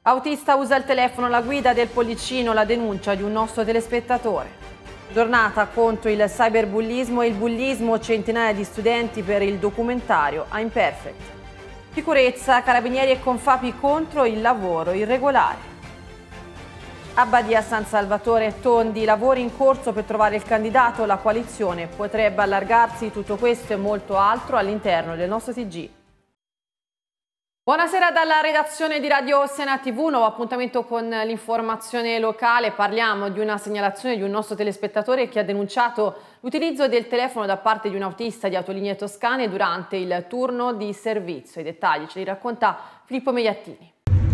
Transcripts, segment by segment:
Autista usa il telefono alla guida del Pollicino, la denuncia di un nostro telespettatore. Giornata contro il cyberbullismo e il bullismo, centinaia di studenti per il documentario I'm Perfect. Sicurezza, carabinieri e Confapi contro il lavoro irregolare. A Badia San Salvatore Tondi, lavori in corso per trovare il candidato, la coalizione potrebbe allargarsi, tutto questo e molto altro all'interno del nostro TG. Buonasera dalla redazione di Radio Siena TV, nuovo appuntamento con l'informazione locale. Parliamo di una segnalazione di un nostro telespettatore che ha denunciato l'utilizzo del telefono da parte di un autista di Autolinee Toscane durante il turno di servizio. I dettagli ce li racconta Filippo Megliattini.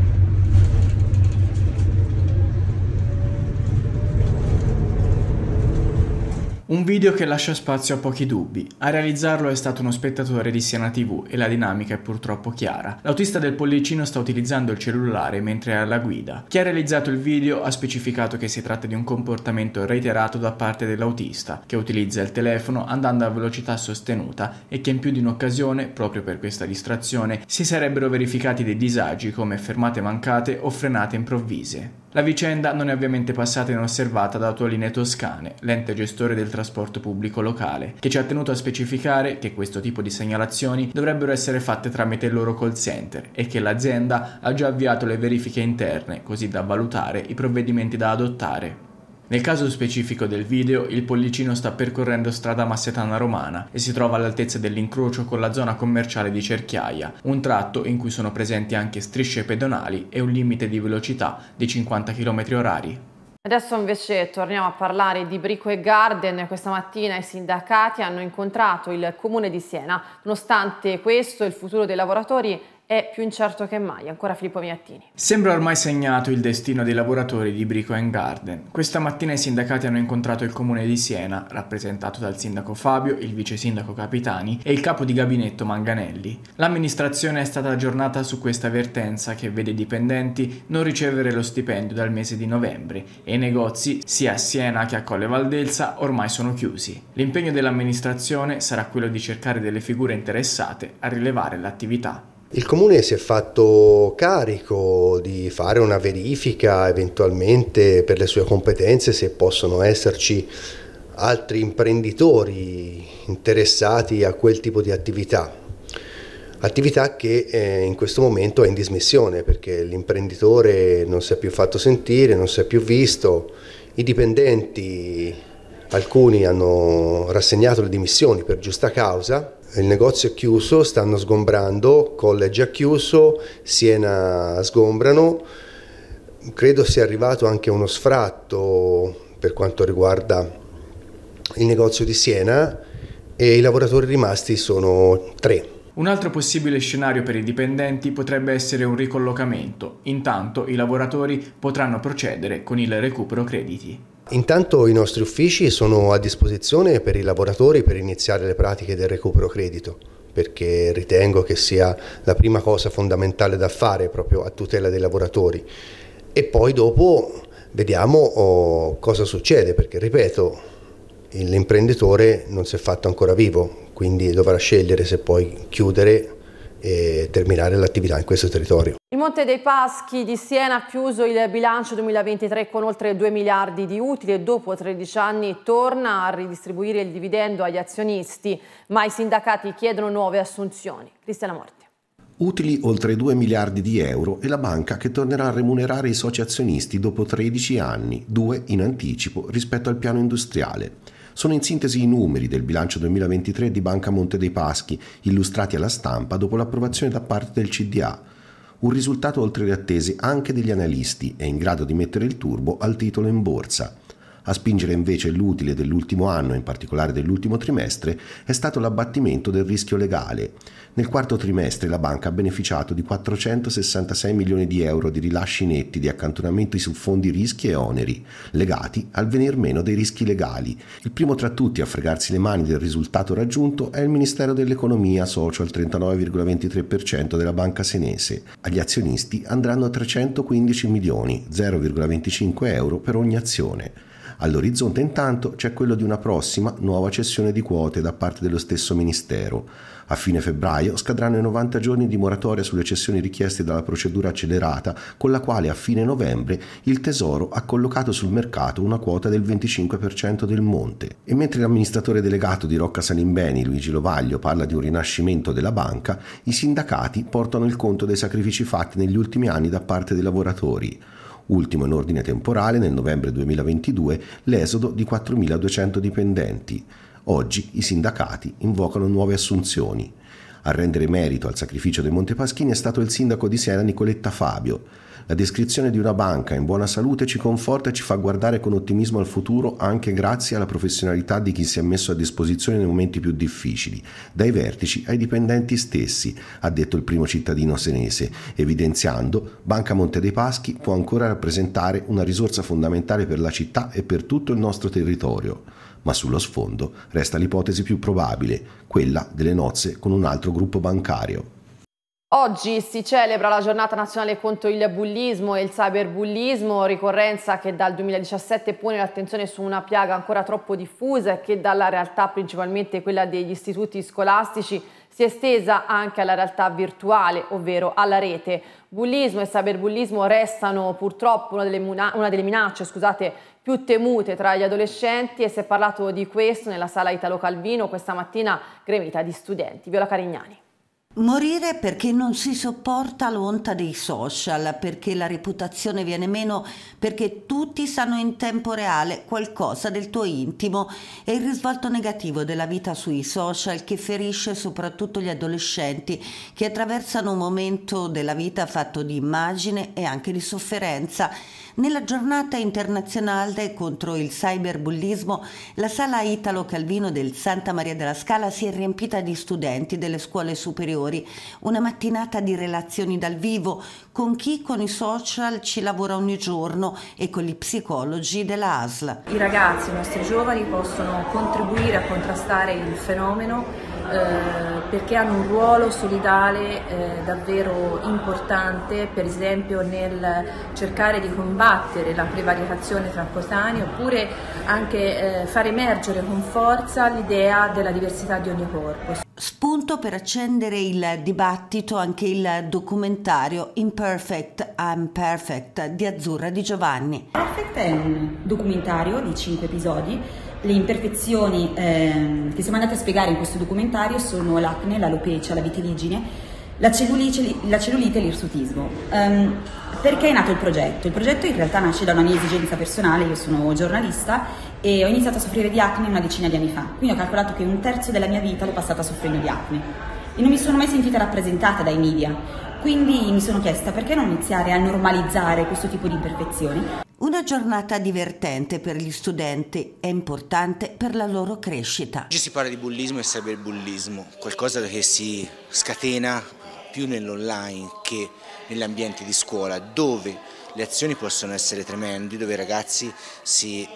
Un video che lascia spazio a pochi dubbi. A realizzarlo è stato uno spettatore di Siena TV e la dinamica è purtroppo chiara. L'autista del Pollicino sta utilizzando il cellulare mentre è alla guida. Chi ha realizzato il video ha specificato che si tratta di un comportamento reiterato da parte dell'autista, che utilizza il telefono andando a velocità sostenuta e che in più di un'occasione, proprio per questa distrazione, si sarebbero verificati dei disagi come fermate mancate o frenate improvvise. La vicenda non è ovviamente passata inosservata da Autolinee Toscane, l'ente gestore del trasporto pubblico locale, che ci ha tenuto a specificare che questo tipo di segnalazioni dovrebbero essere fatte tramite il loro call center e che l'azienda ha già avviato le verifiche interne, così da valutare i provvedimenti da adottare. Nel caso specifico del video, il Pollicino sta percorrendo strada Massetana Romana e si trova all'altezza dell'incrocio con la zona commerciale di Cerchiaia, un tratto in cui sono presenti anche strisce pedonali e un limite di velocità di 50 km/h. Adesso invece torniamo a parlare di Brico e Garden. Questa mattina i sindacati hanno incontrato il Comune di Siena. Nonostante questo, il futuro dei lavoratori è più incerto che mai. Ancora Filippo Megliattini. Sembra ormai segnato il destino dei lavoratori di Brico & Garden. Questa mattina i sindacati hanno incontrato il Comune di Siena, rappresentato dal sindaco Fabio, il vice sindaco Capitani e il capo di gabinetto Manganelli. L'amministrazione è stata aggiornata su questa vertenza che vede i dipendenti non ricevere lo stipendio dal mese di novembre e i negozi, sia a Siena che a Colle Valdelsa, ormai sono chiusi. L'impegno dell'amministrazione sarà quello di cercare delle figure interessate a rilevare l'attività. Il Comune si è fatto carico di fare una verifica eventualmente per le sue competenze se possono esserci altri imprenditori interessati a quel tipo di attività che in questo momento è in dismissione perché l'imprenditore non si è più fatto sentire, non si è più visto, i dipendenti alcuni hanno rassegnato le dimissioni per giusta causa. Il negozio è chiuso, stanno sgombrando, Colle è già chiuso, Siena sgombrano, credo sia arrivato anche uno sfratto per quanto riguarda il negozio di Siena e i lavoratori rimasti sono 3. Un altro possibile scenario per i dipendenti potrebbe essere un ricollocamento, intanto i lavoratori potranno procedere con il recupero crediti. Intanto i nostri uffici sono a disposizione per i lavoratori per iniziare le pratiche del recupero credito, perché ritengo che sia la prima cosa fondamentale da fare proprio a tutela dei lavoratori. E poi dopo vediamo cosa succede, perché ripeto, l'imprenditore non si è fatto ancora vivo, quindi dovrà scegliere se poi chiudere e terminare l'attività in questo territorio. Il Monte dei Paschi di Siena ha chiuso il bilancio 2023 con oltre 2 miliardi di utili e dopo 13 anni torna a ridistribuire il dividendo agli azionisti, ma i sindacati chiedono nuove assunzioni. Cristiana Morti. Utili oltre 2 miliardi di euro e la banca che tornerà a remunerare i soci azionisti dopo 13 anni, 2 in anticipo rispetto al piano industriale. Sono in sintesi i numeri del bilancio 2023 di Banca Monte dei Paschi, illustrati alla stampa dopo l'approvazione da parte del CDA. Un risultato oltre le attese anche degli analisti e in grado di mettere il turbo al titolo in borsa. A spingere invece l'utile dell'ultimo anno, in particolare dell'ultimo trimestre, è stato l'abbattimento del rischio legale. Nel quarto trimestre la banca ha beneficiato di 466 milioni di euro di rilasci netti di accantonamenti su fondi rischi e oneri, legati al venir meno dei rischi legali. Il primo tra tutti a fregarsi le mani del risultato raggiunto è il Ministero dell'Economia, socio al 39,23% della banca senese. Agli azionisti andranno 315 milioni, 0,25 euro per ogni azione. All'orizzonte intanto c'è quello di una prossima nuova cessione di quote da parte dello stesso Ministero. A fine febbraio scadranno i 90 giorni di moratoria sulle cessioni richieste dalla procedura accelerata, con la quale a fine novembre il Tesoro ha collocato sul mercato una quota del 25% del monte. E mentre l'amministratore delegato di Rocca Salimbeni, Luigi Lovaglio, parla di un rinascimento della banca, i sindacati portano il conto dei sacrifici fatti negli ultimi anni da parte dei lavoratori. Ultimo in ordine temporale, nel novembre 2022, l'esodo di 4.200 dipendenti. Oggi i sindacati invocano nuove assunzioni. A rendere merito al sacrificio dei Montepaschini è stato il sindaco di Siena Nicoletta Fabio. La descrizione di una banca in buona salute ci conforta e ci fa guardare con ottimismo al futuro anche grazie alla professionalità di chi si è messo a disposizione nei momenti più difficili, dai vertici ai dipendenti stessi, ha detto il primo cittadino senese, evidenziando Banca Monte dei Paschi può ancora rappresentare una risorsa fondamentale per la città e per tutto il nostro territorio. Ma sullo sfondo resta l'ipotesi più probabile, quella delle nozze con un altro gruppo bancario. Oggi si celebra la giornata nazionale contro il bullismo e il cyberbullismo, ricorrenza che dal 2017 pone l'attenzione su una piaga ancora troppo diffusa e che dalla realtà principalmente quella degli istituti scolastici si è estesa anche alla realtà virtuale, ovvero alla rete. Bullismo e cyberbullismo restano purtroppo una delle minacce, più temute tra gli adolescenti e si è parlato di questo nella sala Italo Calvino questa mattina gremita di studenti. Viola Carignani. Morire perché non si sopporta l'onta dei social, perché la reputazione viene meno, perché tutti sanno in tempo reale qualcosa del tuo intimo e il risvolto negativo della vita sui social che ferisce soprattutto gli adolescenti che attraversano un momento della vita fatto di immagine e anche di sofferenza. Nella giornata internazionale contro il cyberbullismo, la sala Italo Calvino del Santa Maria della Scala si è riempita di studenti delle scuole superiori. Una mattinata di relazioni dal vivo con chi con i social ci lavora ogni giorno e con gli psicologi della ASL. I ragazzi, i nostri giovani possono contribuire a contrastare il fenomeno perché hanno un ruolo solidale davvero importante, per esempio nel cercare di combattere la prevaricazione tra coetanei oppure anche far emergere con forza l'idea della diversità di ogni corpo. Spunto per accendere il dibattito anche il documentario Imperfect, I'm Perfect di Azzurra Di Giovanni. Perfect è un documentario di 5 episodi. Le imperfezioni che siamo andati a spiegare in questo documentario sono l'acne, l'alopecia, la vitiligine, la cellulite e l'irsutismo. Perché è nato il progetto? Il progetto in realtà nasce da una mia esigenza personale, io sono giornalista e ho iniziato a soffrire di acne una decina di anni fa, quindi ho calcolato che un terzo della mia vita l'ho passata soffrendo di acne e non mi sono mai sentita rappresentata dai media, quindi mi sono chiesta perché non iniziare a normalizzare questo tipo di imperfezioni. Una giornata divertente per gli studenti e importante per la loro crescita. Oggi si parla di bullismo e cyberbullismo, qualcosa che si scatena più nell'online che negli ambienti di scuola, dove le azioni possono essere tremendi, dove i ragazzi si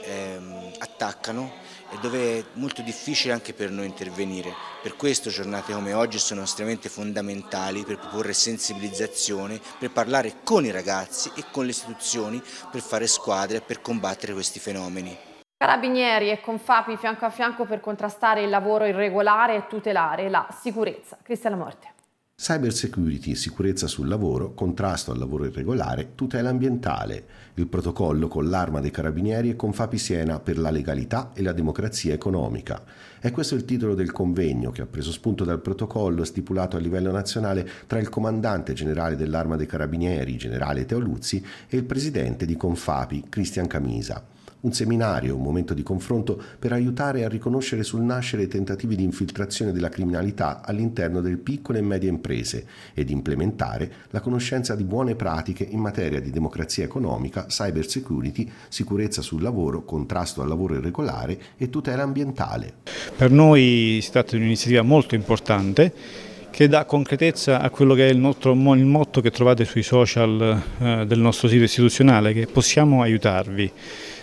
attaccano e dove è molto difficile anche per noi intervenire. Per questo giornate come oggi sono estremamente fondamentali per proporre sensibilizzazione, per parlare con i ragazzi e con le istituzioni, per fare squadre, per combattere questi fenomeni. Carabinieri e Confapi fianco a fianco per contrastare il lavoro irregolare e tutelare la sicurezza. Cristian Lamorte. Cyber security, sicurezza sul lavoro, contrasto al lavoro irregolare, tutela ambientale. Il protocollo con l'Arma dei Carabinieri e Confapi Siena per la legalità e la democrazia economica. È questo il titolo del convegno che ha preso spunto dal protocollo stipulato a livello nazionale tra il comandante generale dell'Arma dei Carabinieri, generale Teo Luzzi, e il presidente di Confapi, Cristian Camisa. Un seminario, un momento di confronto per aiutare a riconoscere sul nascere i tentativi di infiltrazione della criminalità all'interno delle piccole e medie imprese ed implementare la conoscenza di buone pratiche in materia di democrazia economica, cyber security, sicurezza sul lavoro, contrasto al lavoro irregolare e tutela ambientale. Per noi si tratta di un'iniziativa molto importante che dà concretezza a quello che è il motto che trovate sui social del nostro sito istituzionale, che possiamo aiutarvi.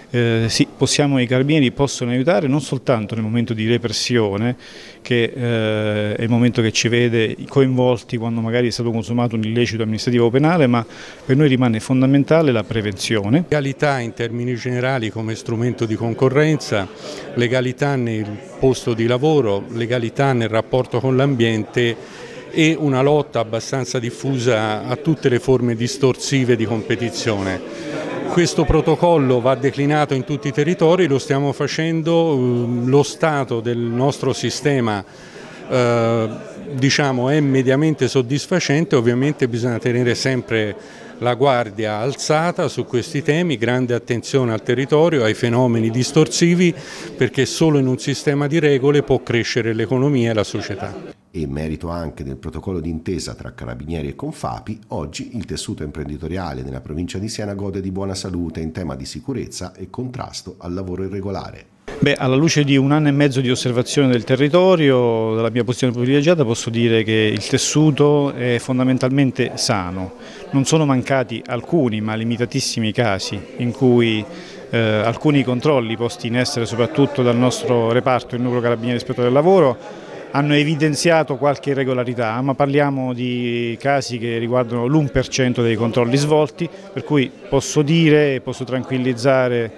Sì, i carabinieri possono aiutare non soltanto nel momento di repressione, che è il momento che ci vede coinvolti quando magari è stato consumato un illecito amministrativo o penale, ma per noi rimane fondamentale la prevenzione. Legalità in termini generali come strumento di concorrenza, legalità nel posto di lavoro, legalità nel rapporto con l'ambiente e una lotta abbastanza diffusa a tutte le forme distorsive di competizione. Questo protocollo va declinato in tutti i territori, lo stiamo facendo, lo stato del nostro sistema diciamo, è mediamente soddisfacente, ovviamente bisogna tenere sempre la guardia alzata su questi temi, grande attenzione al territorio, ai fenomeni distorsivi, perché solo in un sistema di regole può crescere l'economia e la società. E in merito anche del protocollo d'intesa tra Carabinieri e Confapi, oggi il tessuto imprenditoriale nella provincia di Siena gode di buona salute in tema di sicurezza e contrasto al lavoro irregolare. Alla luce di 1 anno e mezzo di osservazione del territorio, dalla mia posizione privilegiata posso dire che il tessuto è fondamentalmente sano. Non sono mancati alcuni, ma limitatissimi casi in cui alcuni controlli posti in essere soprattutto dal nostro reparto, il nucleo Carabinieri Ispettori del Lavoro, hanno evidenziato qualche irregolarità, ma parliamo di casi che riguardano l'1% dei controlli svolti, per cui posso dire e posso tranquillizzare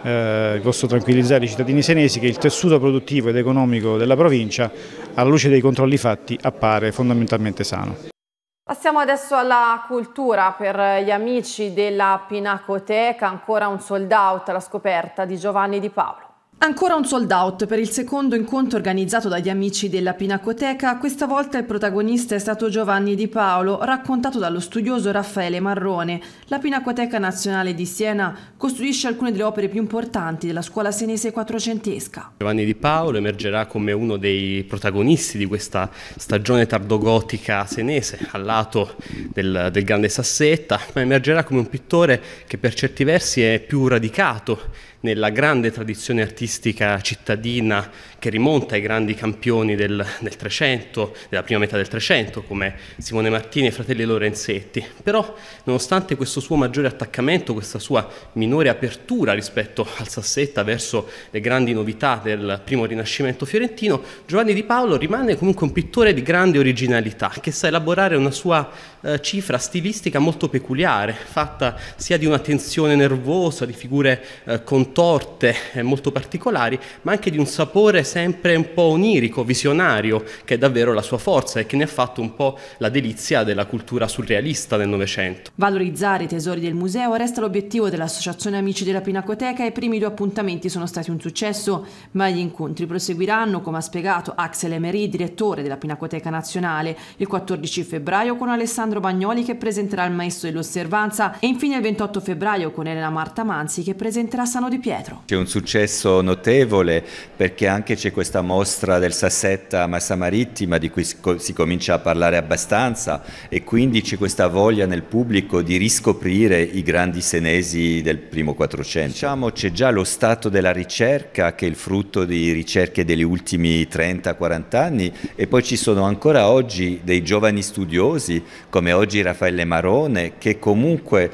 i cittadini senesi che il tessuto produttivo ed economico della provincia, alla luce dei controlli fatti, appare fondamentalmente sano. Passiamo adesso alla cultura. Per gli amici della Pinacoteca, ancora un sold out alla scoperta di Giovanni Di Paolo. Ancora un sold out per il secondo incontro organizzato dagli amici della Pinacoteca. Questa volta il protagonista è stato Giovanni Di Paolo, raccontato dallo studioso Raffaele Marrone. La Pinacoteca Nazionale di Siena costruisce alcune delle opere più importanti della scuola senese quattrocentesca. Giovanni Di Paolo emergerà come uno dei protagonisti di questa stagione tardogotica senese, al lato del grande Sassetta, ma emergerà come un pittore che per certi versi è più radicato nella grande tradizione artistica cittadina che rimonta ai grandi campioni del Trecento, della prima metà del Trecento, come Simone Martini e i fratelli Lorenzetti. Però, nonostante questo suo maggiore attaccamento, questa sua minore apertura rispetto al Sassetta verso le grandi novità del primo Rinascimento fiorentino, Giovanni Di Paolo rimane comunque un pittore di grande originalità, che sa elaborare una sua cifra stilistica molto peculiare, fatta sia di una tensione nervosa, di figure contorte molto particolari, ma anche di un sapore sempre un po' onirico, visionario, che è davvero la sua forza e che ne ha fatto un po' la delizia della cultura surrealista del Novecento. Valorizzare i tesori del museo resta l'obiettivo dell'Associazione Amici della Pinacoteca e i primi 2 appuntamenti sono stati un successo, ma gli incontri proseguiranno, come ha spiegato Axel Emery, direttore della Pinacoteca Nazionale, il 14 febbraio con Alessandro Bagnoli che presenterà il Maestro dell'Osservanza e infine il 28 febbraio con Elena Marta Manzi che presenterà Sano di Pietro. C'è un successo notevole perché anche c'è questa mostra del Sassetta a Massa Marittima di cui si comincia a parlare abbastanza e quindi c'è questa voglia nel pubblico di riscoprire i grandi senesi del primo Quattrocento. Diciamo c'è già lo stato della ricerca che è il frutto di ricerche degli ultimi 30-40 anni e poi ci sono ancora oggi dei giovani studiosi come oggi Raffaele Marrone che comunque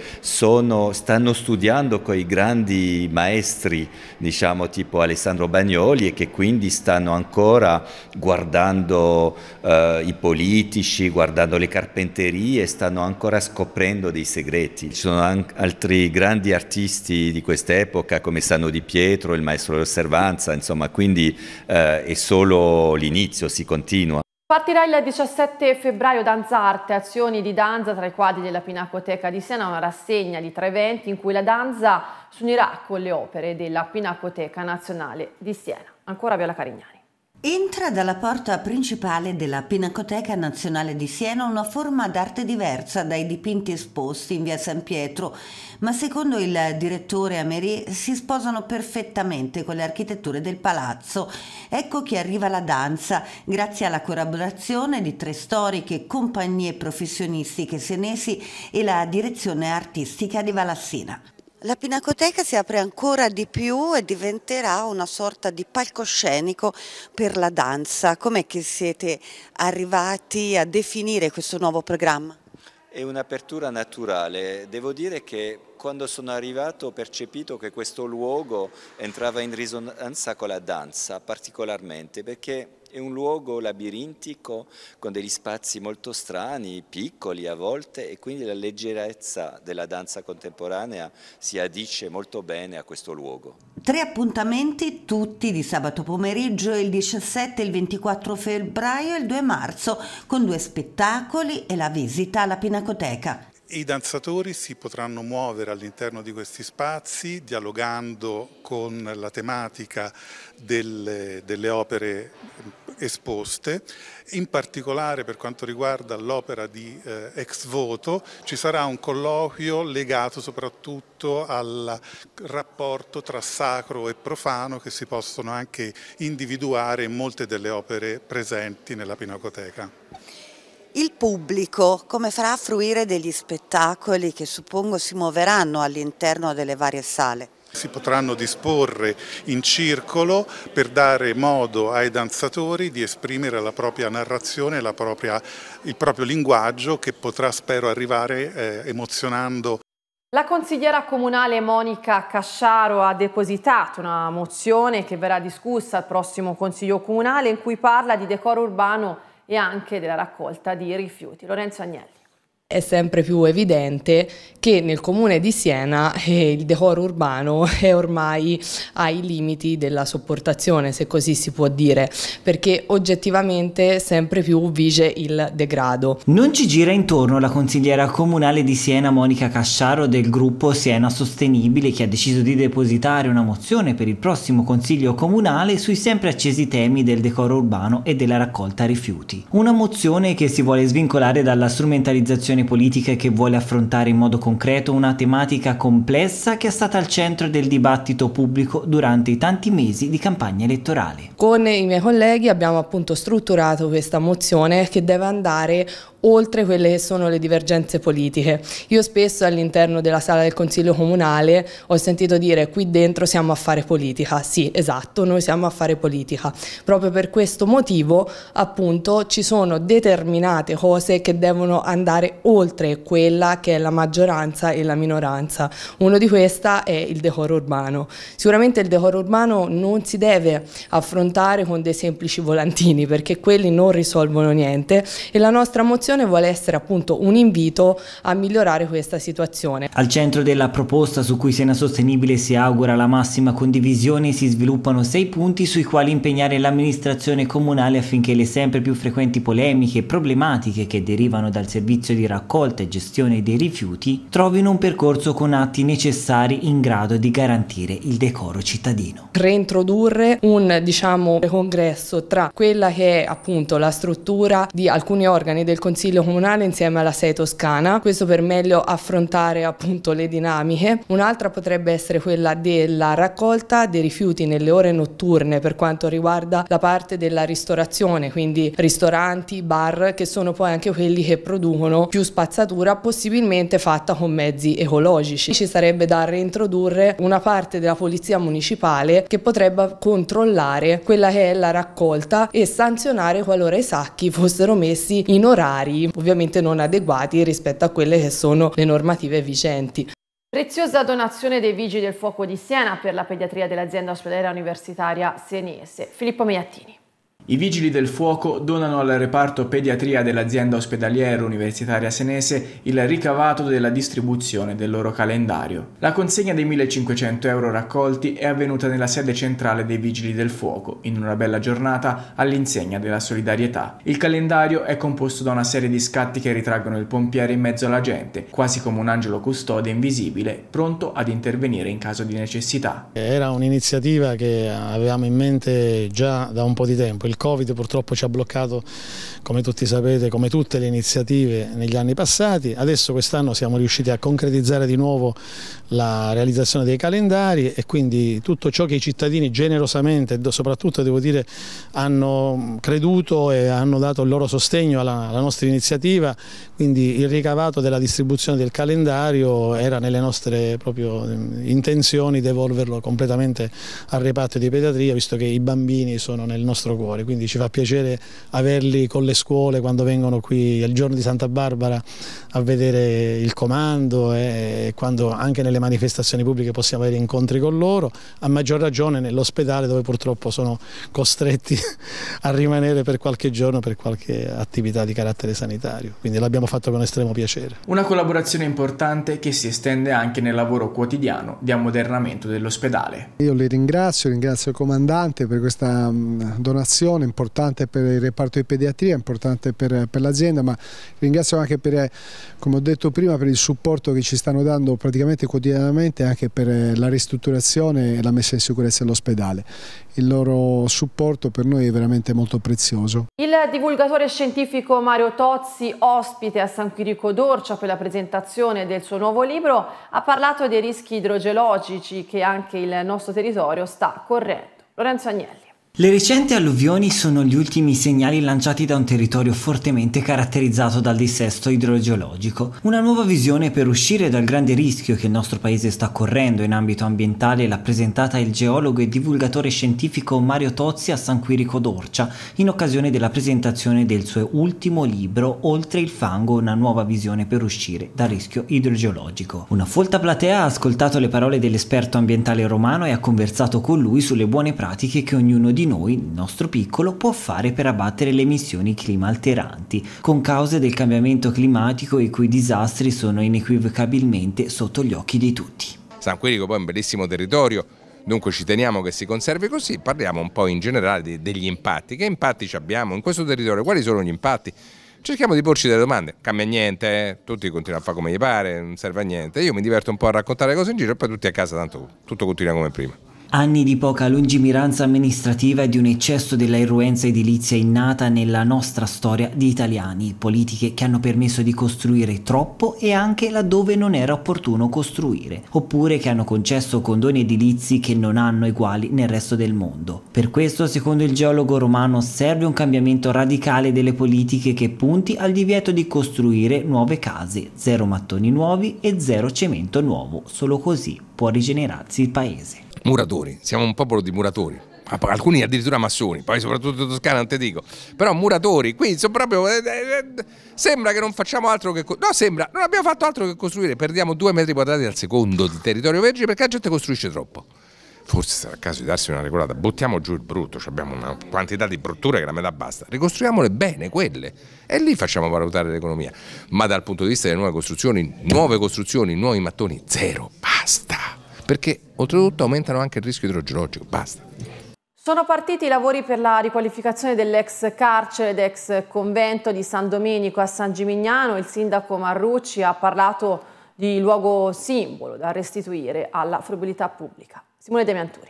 stanno studiando con i grandi maestri, diciamo tipo Alessandro Bagnoli e che quindi stanno ancora guardando i politici, guardando le carpenterie, stanno ancora scoprendo dei segreti. Ci sono anche altri grandi artisti di quest'epoca come Sano di Pietro, il Maestro dell'Osservanza, insomma, quindi è solo l'inizio, si continua. Partirà il 17 febbraio Danzarte, azioni di danza tra i quadri della Pinacoteca di Siena, una rassegna di 3 eventi in cui la danza si unirà con le opere della Pinacoteca Nazionale di Siena. Ancora Viola Carignani. Entra dalla porta principale della Pinacoteca Nazionale di Siena una forma d'arte diversa dai dipinti esposti in via San Pietro, ma secondo il direttore Amery si sposano perfettamente con le architetture del palazzo. Ecco che arriva la danza, grazie alla collaborazione di 3 storiche compagnie professionistiche senesi e la direzione artistica di Valassina. La Pinacoteca si apre ancora di più e diventerà una sorta di palcoscenico per la danza. Com'è che siete arrivati a definire questo nuovo programma? È un'apertura naturale. Devo dire che quando sono arrivato ho percepito che questo luogo entrava in risonanza con la danza, particolarmente, perché è un luogo labirintico con degli spazi molto strani, piccoli a volte, e quindi la leggerezza della danza contemporanea si addice molto bene a questo luogo. 3 appuntamenti, tutti di sabato pomeriggio, il 17, il 24 febbraio e il 2 marzo, con 2 spettacoli e la visita alla Pinacoteca. I danzatori si potranno muovere all'interno di questi spazi dialogando con la tematica delle opere esposte. In particolare per quanto riguarda l'opera di Ex Voto ci sarà un colloquio legato soprattutto al rapporto tra sacro e profano che si possono anche individuare in molte delle opere presenti nella Pinacoteca. Il pubblico come farà a fruire degli spettacoli che suppongo si muoveranno all'interno delle varie sale? Si potranno disporre in circolo per dare modo ai danzatori di esprimere la propria narrazione, il proprio linguaggio, che potrà, spero, arrivare emozionando. La consigliera comunale Monica Casciaro ha depositato una mozione che verrà discussa al prossimo Consiglio Comunale, in cui parla di decoro urbano e anche della raccolta di rifiuti. Lorenzo Agnelli. È sempre più evidente che nel comune di Siena il decoro urbano è ormai ai limiti della sopportazione, se così si può dire, perché oggettivamente sempre più vige il degrado. Non ci gira intorno la consigliera comunale di Siena Monica Casciaro del gruppo Siena Sostenibile, che ha deciso di depositare una mozione per il prossimo Consiglio Comunale sui sempre accesi temi del decoro urbano e della raccolta rifiuti. Una mozione che si vuole svincolare dalla strumentalizzazione politica e che vuole affrontare in modo concreto una tematica complessa che è stata al centro del dibattito pubblico durante i tanti mesi di campagna elettorale. Con i miei colleghi abbiamo appunto strutturato questa mozione che deve andare oltre quelle che sono le divergenze politiche. Io spesso all'interno della sala del Consiglio Comunale ho sentito dire: qui dentro siamo a fare politica. Sì, esatto, noi siamo a fare politica. Proprio per questo motivo appunto ci sono determinate cose che devono andare oltre quella che è la maggioranza e la minoranza. Uno di questa è il decoro urbano. Sicuramente il decoro urbano non si deve affrontare con dei semplici volantini, perché quelli non risolvono niente, e la nostra mozione vuole essere appunto un invito a migliorare questa situazione. Al centro della proposta, su cui Siena Sostenibile si augura la massima condivisione, si sviluppano 6 punti sui quali impegnare l'amministrazione comunale affinché le sempre più frequenti polemiche e problematiche che derivano dal servizio di raccolta e gestione dei rifiuti trovino un percorso con atti necessari in grado di garantire il decoro cittadino. Reintrodurre un congresso tra quella che è appunto la struttura di alcuni organi del Consiglio Comunale insieme alla SEI Toscana, questo per meglio affrontare appunto le dinamiche. Un'altra potrebbe essere quella della raccolta dei rifiuti nelle ore notturne per quanto riguarda la parte della ristorazione, quindi ristoranti, bar, che sono poi anche quelli che producono più spazzatura, possibilmente fatta con mezzi ecologici. Ci sarebbe da reintrodurre una parte della polizia municipale che potrebbe controllare quella che è la raccolta e sanzionare qualora i sacchi fossero messi in orari ovviamente non adeguati rispetto a quelle che sono le normative vigenti. Preziosa donazione dei Vigili del Fuoco di Siena per la pediatria dell'azienda ospedaliera universitaria senese. Filippo Meiattini. I Vigili del Fuoco donano al reparto pediatria dell'azienda ospedaliera universitaria senese il ricavato della distribuzione del loro calendario. La consegna dei 1.500 euro raccolti è avvenuta nella sede centrale dei Vigili del Fuoco, in una bella giornata all'insegna della solidarietà. Il calendario è composto da una serie di scatti che ritraggono il pompiere in mezzo alla gente, quasi come un angelo custode invisibile, pronto ad intervenire in caso di necessità. Era un'iniziativa che avevamo in mente già da un po' di tempo. Il Covid purtroppo ci ha bloccato, come tutti sapete, come tutte le iniziative negli anni passati. Adesso quest'anno siamo riusciti a concretizzare di nuovo la realizzazione dei calendari e quindi tutto ciò che i cittadini generosamente e soprattutto devo dire hanno creduto e hanno dato il loro sostegno alla nostra iniziativa, quindi il ricavato della distribuzione del calendario era nelle nostre proprio intenzioni devolverlo completamente al reparto di pediatria, visto che i bambini sono nel nostro cuore. spettacolari, quindi ci fa piacere averli con le scuole quando vengono qui al giorno di Santa Barbara a vedere il comando, e quando anche nelle manifestazioni pubbliche possiamo avere incontri con loro, a maggior ragione nell'ospedale dove purtroppo sono costretti a rimanere per qualche giorno per qualche attività di carattere sanitario, quindi l'abbiamo fatto con estremo piacere. Una collaborazione importante che si estende anche nel lavoro quotidiano di ammodernamento dell'ospedale. Io li ringrazio il comandante per questa donazione importante per il reparto di pediatria, importante per l'azienda, ma ringrazio anche per, come ho detto prima, per il supporto che ci stanno dando praticamente quotidianamente anche per la ristrutturazione e la messa in sicurezza dell'ospedale. Il loro supporto per noi è veramente molto prezioso. Il divulgatore scientifico Mario Tozzi, ospite a San Quirico d'Orcia per la presentazione del suo nuovo libro, ha parlato dei rischi idrogeologici che anche il nostro territorio sta correndo. Lorenzo Agnelli. Le recenti alluvioni sono gli ultimi segnali lanciati da un territorio fortemente caratterizzato dal dissesto idrogeologico. Una nuova visione per uscire dal grande rischio che il nostro paese sta correndo in ambito ambientale l'ha presentata il geologo e divulgatore scientifico Mario Tozzi a San Quirico d'Orcia in occasione della presentazione del suo ultimo libro Oltre il fango, una nuova visione per uscire dal rischio idrogeologico. Una folta platea ha ascoltato le parole dell'esperto ambientale romano e ha conversato con lui sulle buone pratiche che ognuno di noi, il nostro piccolo, può fare per abbattere le emissioni climalteranti, con cause del cambiamento climatico i cui disastri sono inequivocabilmente sotto gli occhi di tutti. San Quirico poi è un bellissimo territorio, dunque ci teniamo che si conservi così. Parliamo un po' in generale degli impatti. Che impatti abbiamo in questo territorio? Quali sono gli impatti? Cerchiamo di porci delle domande. Cambia niente, tutti continuano a fare come gli pare, non serve a niente. Io mi diverto un po' a raccontare cose in giro e poi tutti a casa, tanto tutto continua come prima. Anni di poca lungimiranza amministrativa e di un eccesso della irruenza edilizia innata nella nostra storia di italiani, politiche che hanno permesso di costruire troppo e anche laddove non era opportuno costruire, oppure che hanno concesso condoni edilizi che non hanno eguali nel resto del mondo. Per questo, secondo il geologo romano, serve un cambiamento radicale delle politiche che punti al divieto di costruire nuove case, zero mattoni nuovi e zero cemento nuovo, solo così può rigenerarsi il paese. Muratori, siamo un popolo di muratori, alcuni addirittura massoni, poi soprattutto in Toscana non te dico, però muratori, qui sono proprio, sembra che non facciamo altro che, non abbiamo fatto altro che costruire, perdiamo 2 metri quadrati al secondo di territorio vergine perché la gente costruisce troppo. Forse sarà il caso di darsi una regolata, buttiamo giù il brutto, abbiamo una quantità di brutture che la metà basta, ricostruiamole bene quelle e lì facciamo valutare l'economia, ma dal punto di vista delle nuove costruzioni, nuovi mattoni, zero, basta. Perché oltretutto aumentano anche il rischio idrogeologico, basta. Sono partiti i lavori per la riqualificazione dell'ex carcere ed ex convento di San Domenico a San Gimignano. Il sindaco Marrucci ha parlato di luogo simbolo da restituire alla fruibilità pubblica. Simone De Mianturi.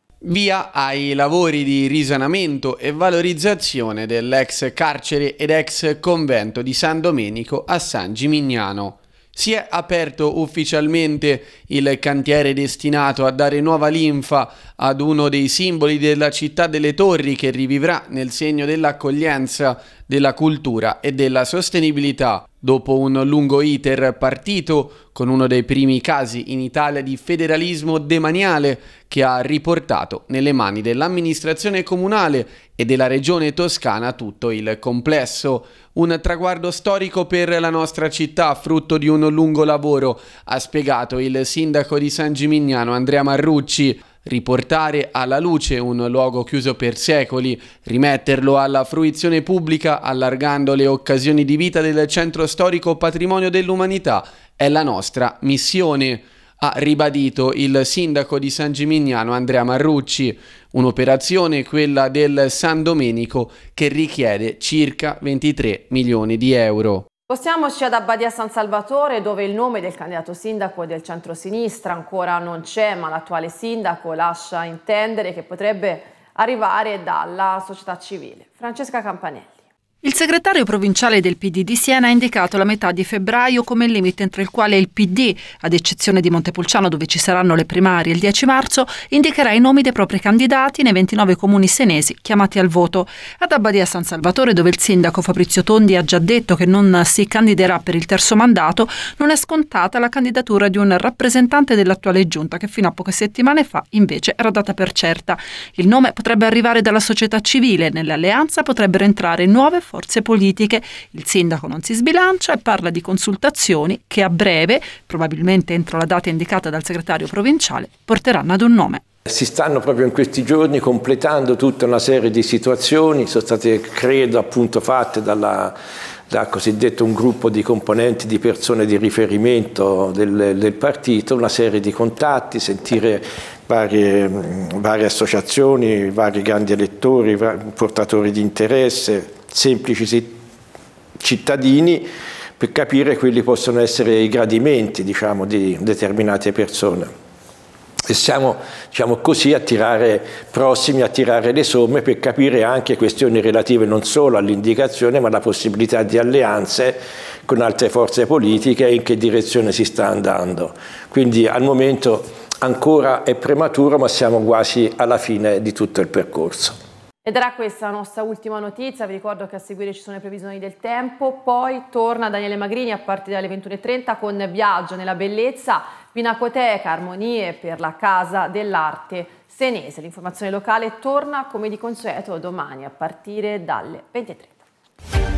Via ai lavori di risanamento e valorizzazione dell'ex carcere ed ex convento di San Domenico a San Gimignano. Si è aperto ufficialmente il cantiere destinato a dare nuova linfa ad uno dei simboli della città delle Torri che rivivrà nel segno dell'accoglienza, della cultura e della sostenibilità. Dopo un lungo iter partito con uno dei primi casi in Italia di federalismo demaniale che ha riportato nelle mani dell'amministrazione comunale e della regione toscana tutto il complesso. Un traguardo storico per la nostra città, frutto di un lungo lavoro, ha spiegato il sindaco di San Gimignano Andrea Marrucci. Riportare alla luce un luogo chiuso per secoli, rimetterlo alla fruizione pubblica allargando le occasioni di vita del centro storico patrimonio dell'umanità è la nostra missione, ha ribadito il sindaco di San Gimignano Andrea Marrucci. Un'operazione, quella del San Domenico, che richiede circa 23 milioni di euro. Spostiamoci ad Abbadia San Salvatore, dove il nome del candidato sindaco del centro-sinistra ancora non c'è, ma l'attuale sindaco lascia intendere che potrebbe arrivare dalla società civile. Francesca Campanelli. Il segretario provinciale del PD di Siena ha indicato la metà di febbraio come il limite entro il quale il PD, ad eccezione di Montepulciano dove ci saranno le primarie il 10 marzo, indicherà i nomi dei propri candidati nei 29 comuni senesi chiamati al voto. Ad Abbadia San Salvatore, dove il sindaco Fabrizio Tondi ha già detto che non si candiderà per il terzo mandato, non è scontata la candidatura di un rappresentante dell'attuale giunta che fino a poche settimane fa invece era data per certa. Il nome potrebbe arrivare dalla società civile, nell'alleanza potrebbero entrare nuove forze politiche. Il sindaco non si sbilancia e parla di consultazioni che a breve, probabilmente entro la data indicata dal segretario provinciale, porteranno ad un nome. Si stanno proprio in questi giorni completando tutta una serie di situazioni, sono state credo appunto fatte da cosiddetto un gruppo di componenti, di persone di riferimento del partito, una serie di contatti, sentire varie associazioni, vari grandi elettori, portatori di interesse, semplici cittadini, per capire quelli possono essere i gradimenti, diciamo, di determinate persone. E siamo, diciamo così, prossimi a tirare le somme per capire anche questioni relative non solo all'indicazione ma alla possibilità di alleanze con altre forze politiche e in che direzione si sta andando. Quindi al momento ancora è prematuro, ma siamo quasi alla fine di tutto il percorso. Ed era questa la nostra ultima notizia. Vi ricordo che a seguire ci sono le previsioni del tempo, poi torna Daniele Magrini a partire dalle 21:30 con Viaggio nella bellezza, Pinacoteca, Armonie per la Casa dell'Arte senese. L'informazione locale torna come di consueto domani a partire dalle 20:30.